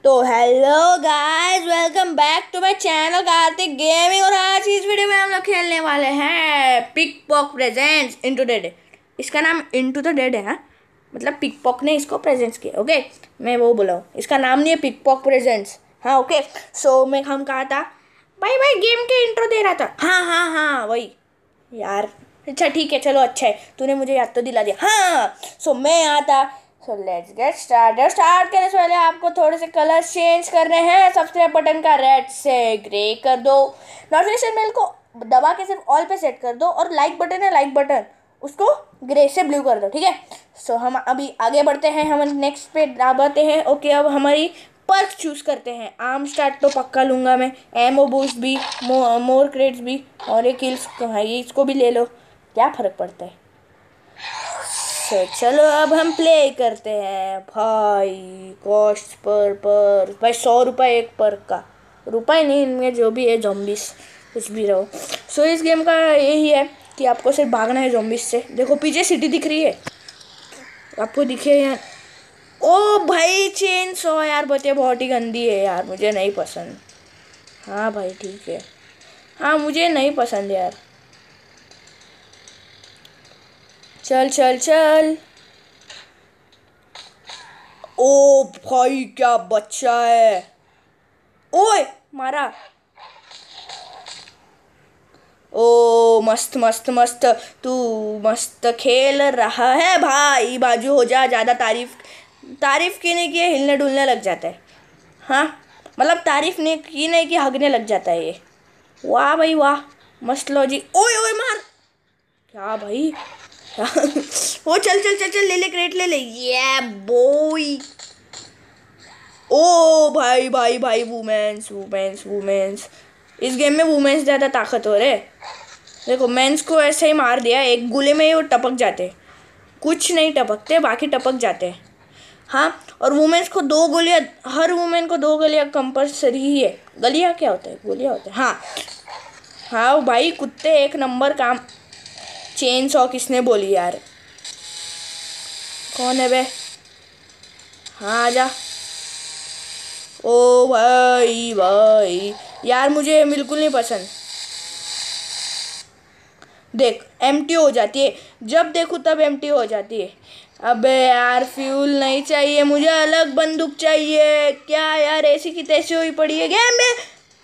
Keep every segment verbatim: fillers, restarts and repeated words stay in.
तो hello guys, welcome back to my channel Karthik gaming. और आज इस वीडियो में हम लोग खेलने वाले हैं PikPok presents into the dead. इसका नाम इनटू द डेड है, हाँ? मतलब पिक पॉक ने इसको प्रेजेंट्स किया। ओके, मैं वो बोला हूँ, इसका नाम नहीं है पिक पॉक प्रेजेंट्स। हाँ ओके। सो मैं हम कहा था भाई भाई गेम के इंट्रो दे रहा था। हाँ हाँ हाँ वही यार। अच्छा ठीक है, चलो अच्छा है, तूने मुझे याद तो दिला दिया। हाँ सो मैं यहाँ था। So let's get started. Start करने से पहले आपको थोड़े से कलर चेंज करने हैं। सबसे बटन का रेड से ग्रे कर दो। नोटिफिकेशन बेल को दबा के सिर्फ ऑल पे सेट कर दो, और लाइक बटन है, लाइक बटन उसको ग्रे से ब्लू कर दो, ठीक है। सो हम अभी आगे बढ़ते हैं, हम नेक्स्ट पे दबाते हैं। ओके, अब हमारी पर्क चूज करते हैं। आर्म स्टार्ट तो पक्का लूँगा मैं, एमओ बूस्ट भी, मो, मोर क्रेड्स भी, और एक किल्स भाई इसको भी ले लो, क्या फ़र्क पड़ता है। तो चलो अब हम प्ले करते हैं भाई। कॉस्ट पर पर भाई सौ रुपये एक पर का, रुपये नहीं, इनमें जो भी है जॉम्बिस कुछ भी रहो। सो इस गेम का यही है कि आपको सिर्फ भागना है जॉम्बिस से। देखो पीछे सिटी दिख रही है, आपको दिखे यार। ओ भाई चेन सौ यार, बचे बहुत ही गंदी है यार, मुझे नहीं पसंद। हाँ भाई ठीक है, हाँ मुझे नहीं पसंद यार। चल चल चल। ओ भाई क्या बच्चा है, ओए मारा। ओ मस्त मस्त मस्त, तू मस्त खेल रहा है भाई। बाजू हो जा, ज़्यादा तारीफ तारीफ की नहीं की हिलने डुलने लग जाता है। हाँ मतलब तारीफ नहीं की नहीं कि हगने लग जाता है ये। वाह भाई वाह, मस्त लॉजिक। ओए ओए मार, क्या भाई ओ चल चल चल चल, ले ले क्रेट ले ले, ये बॉय। ओ भाई भाई भाई, वुमेन्स वुमेन्स वुमेन्स, इस गेम में वुमेन्स ज़्यादा ताकतवर है। देखो मेंस को ऐसे ही मार दिया, एक गोले में ही वो टपक जाते, कुछ नहीं टपकते, बाकी टपक जाते हैं। हाँ, और वुमेन्स को दो गोलियां, हर वुमेन को दो गोलियां कंपलसरी ही है। गलियां क्या होता है, गोलियां होता है। हाँ हाँ भाई कुत्ते एक नंबर काम। चेन सॉ किसने बोली यार, कौन है बे? हाँ आजा। ओ भाई भाई यार, मुझे बिल्कुल नहीं पसंद। देख एम्प्टी हो जाती है, जब देखूँ तब एम्प्टी हो जाती है। अबे यार फ्यूल नहीं चाहिए मुझे, अलग बंदूक चाहिए। क्या यार, ऐसी की तैसी हुई पड़ी है गेम में।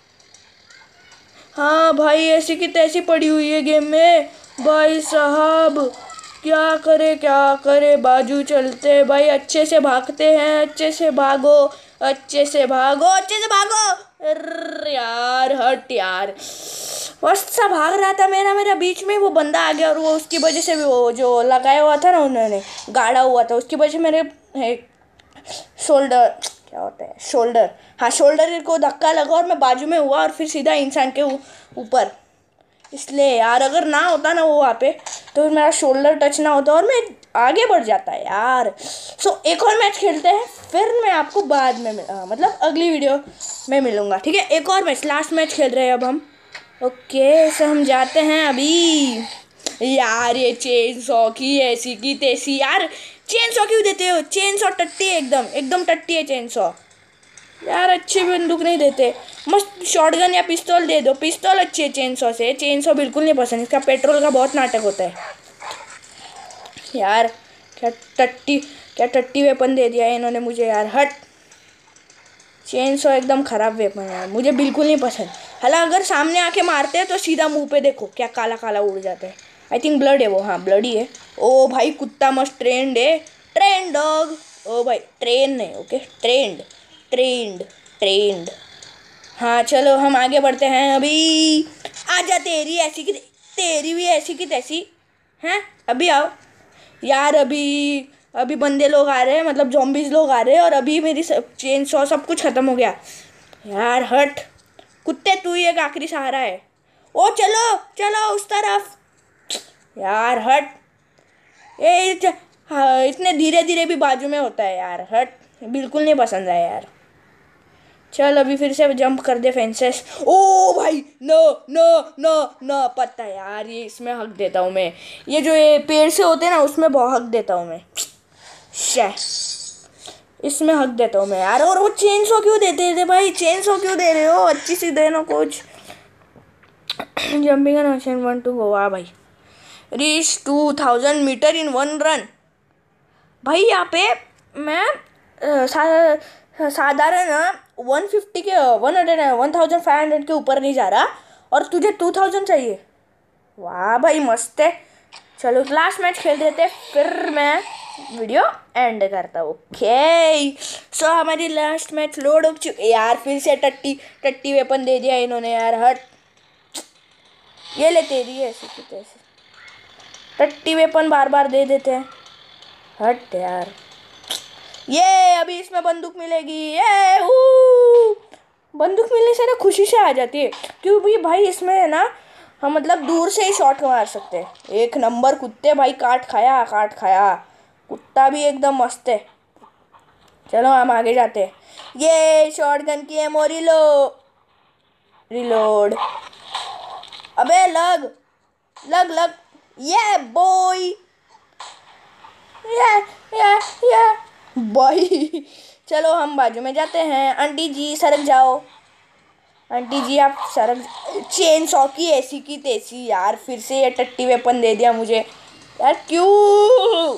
हाँ भाई ऐसी की तैसी पड़ी हुई है गेम में भाई साहब। क्या करे क्या करे, बाजू चलते भाई, अच्छे से भागते हैं, अच्छे से भागो, अच्छे से भागो, अच्छे से भागो। अरे यार हट यार, मस्त सा भाग रहा था मेरा मेरा बीच में वो बंदा आ गया, और वो उसकी वजह से भी, वो जो लगाया हुआ था ना उन्होंने, गाड़ा हुआ था, उसकी वजह से मेरे शोल्डर, क्या होता है शोल्डर, हाँ शोल्डर को धक्का लगा और मैं बाजू में हुआ, और फिर सीधा इंसान के ऊपर। इसलिए यार अगर ना होता ना वो वहाँ पे, तो फिर मेरा शोल्डर टच ना होता और मैं आगे बढ़ जाता यार। सो so, एक और मैच खेलते हैं, फिर मैं आपको बाद में आ, मतलब अगली वीडियो में मिलूँगा, ठीक है। एक और मैच, लास्ट मैच खेल रहे हैं अब हम। ओके सो हम जाते हैं अभी। यार ये चेन सॉ की ऐसी की तैसी यार, चेन सॉ क्यों देते हो? चेन सॉ टट्टी है, एकदम एकदम टट्टी है चेन सॉ यार। अच्छी बंदूक नहीं देते, मस्त शॉटगन या पिस्तौल दे दो। पिस्तौल अच्छी है चेन सॉ से, चेन सॉ बिल्कुल नहीं पसंद, इसका पेट्रोल का बहुत नाटक होता है यार। क्या टट्टी, क्या टट्टी वेपन दे दिया है इन्होंने मुझे यार, हट। चेन सॉ एकदम ख़राब वेपन है यार, मुझे बिल्कुल नहीं पसंद। हालांकि अगर सामने आके मारते हैं तो सीधा मुंह पे देखो क्या काला काला उड़ जाता है। आई थिंक ब्लड है वो, हाँ ब्लड ही है। ओ भाई कुत्ता मस्त ट्रेंड है, ट्रेंड डॉग। ओ भाई ट्रेन नहीं, ओके ट्रेंड, ट्रेंड ट्रेंड। हाँ चलो हम आगे बढ़ते हैं अभी। आजा, तेरी ऐसी की तेरी भी ऐसी की तैसी हैं, अभी आओ यार। अभी अभी बंदे लोग आ रहे हैं, मतलब जॉम्बीज लोग आ रहे हैं, और अभी मेरी चेन सॉ सब कुछ ख़त्म हो गया यार। हट कुत्ते, तू ही एक आखिरी सहारा है। ओ चलो चलो उस तरफ यार, हट। ये हाँ, इतने धीरे धीरे भी बाजू में होता है यार, हट, बिल्कुल नहीं पसंद है यार। चल अभी फिर से जंप कर दे फेंसेस। ओ भाई नो नो नो नो, पता है यार, ये इसमें हक देता हूँ मैं, ये जो ये पेड़ से होते हैं ना उसमें बहुत हक देता हूँ मैं। शे इसमें हक देता हूँ मैं यार। और वो चेन सो क्यों देते थे भाई, चेन सो क्यों दे रहे हो, अच्छी सी देना कुछ। Jumping an ocean one two go. वाह भाई, reach two thousand metre in one run. भाई यहाँ पे मैं सा, साधारण वन फिफ्टी के one hundred one thousand five hundred के ऊपर नहीं जा रहा और तुझे टू थाउजेंड चाहिए। वाह भाई मस्त है। चलो लास्ट मैच खेल देते फिर मैं वीडियो एंड करता हूँ। ओके सो हमारी लास्ट मैच लोड हो चुकी यार। फिर से टट्टी टट्टी वेपन दे दिया इन्होंने यार। हट, ये ले तेरी है ऐसी की तैसी, टट्टी वेपन बार बार दे देते हैं। हट यार, ये अभी इसमें बंदूक मिलेगी। ये बंदूक मिलने से ना खुशी से आ जाती है, क्योंकि भाई इसमें है ना हम मतलब दूर से ही शॉट मार सकते हैं। एक नंबर कुत्ते भाई, काट खाया काट खाया, कुत्ता भी एकदम मस्त है। चलो हम आगे जाते हैं। ये शॉटगन की एमो रिलो रिलोड। अबे लग लग लग, ये बॉय, ये ये ये बॉय। चलो हम बाजू में जाते हैं। आंटी जी सरक जाओ, आंटी जी आप सरक। चेन सॉ की ऐसी की तैसी यार, फिर से ये टट्टी वेपन दे दिया मुझे यार, क्यों।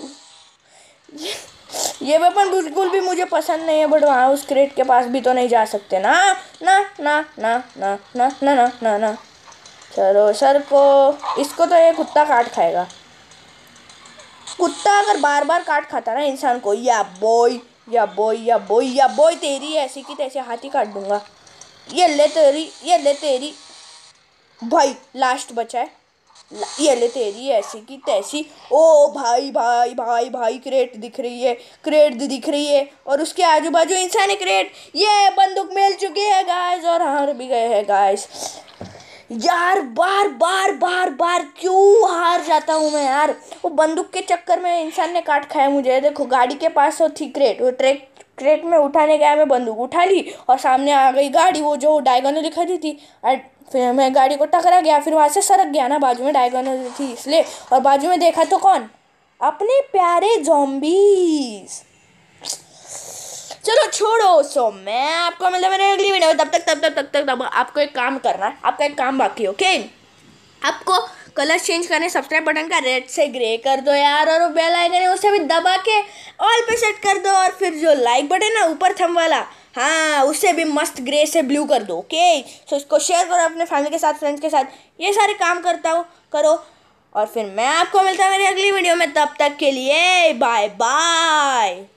ये वेपन बिल्कुल भी मुझे पसंद नहीं है, बट वहाँ उस क्रेट के पास भी तो नहीं जा सकते ना ना ना ना ना ना ना ना ना ना। चलो सर को, इसको तो ये कुत्ता काट खाएगा। कुत्ता अगर बार बार काट खाता ना इंसान को, या बॉय या बॉय या बॉय या बॉय तेरी ऐसी की तैसे हाथी काट दूंगा। ये ले तेरी, ये ले तेरी भाई, लास्ट बचा है। ये ले तेरी ऐसी की तैसी। ओ भाई भाई भाई भाई, क्रेट दिख रही है, क्रेट दिख रही है और उसके आजू बाजू इंसानी क्रेट। ये बंदूक मिल चुकी है गाइस और हार भी गए हैं गाइस। यार बार बार बार बार क्यों हार जाता हूँ मैं यार। वो बंदूक के चक्कर में इंसान ने काट खाया मुझे। देखो गाड़ी के पास तो थी क्रेट, वो ट्रैक क्रेट में उठाने गया, मैं बंदूक उठा ली और सामने आ गई गाड़ी, वो जो डायगोनल दिखा दी थी, और फिर मैं गाड़ी को टकरा गया। फिर वहाँ से सरक गया ना, बाजू में डायगोनल थी इसलिए, और बाजू में देखा तो कौन, अपने प्यारे ज़ॉम्बीज़। चलो छोड़ो। सो मैं आपको मतलब मेरे अगली वीडियो, तब तक तब तक तब तक तब आपको एक काम करना है, आपका एक काम बाकी है। ओके, आपको कलर चेंज करने, सब्सक्राइब बटन का रेड से ग्रे कर दो यार, और बेल आइकन है उसे भी दबा के ऑल पे सेट कर दो, और फिर जो लाइक बटन है ऊपर थंब वाला, हाँ उसे भी मस्त ग्रे से ब्लू कर दो। ओके सो इसको शेयर करो अपने फैमिली के साथ, फ्रेंड्स के साथ, ये सारे काम करता हूँ करो। और फिर मैं आपको मिलता हूँ मेरी अगली वीडियो में, तब तक के लिए बाय बाय।